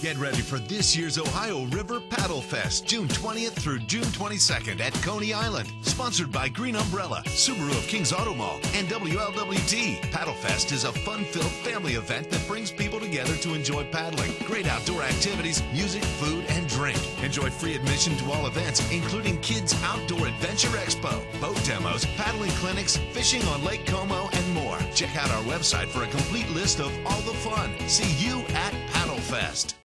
Get ready for this year's Ohio River Paddle Fest, June 20th through June 22nd at Coney Island. Sponsored by Green Umbrella, Subaru of Kings Auto Mall, and WLWT. Paddle Fest is a fun-filled family event that brings people together to enjoy paddling. Great outdoor activities, music, food, and drink. Enjoy free admission to all events, including Kids Outdoor Adventure Expo, boat demos, paddling clinics, fishing on Lake Como, and more. Check out our website for a complete list of all the fun. See you at Paddle Fest.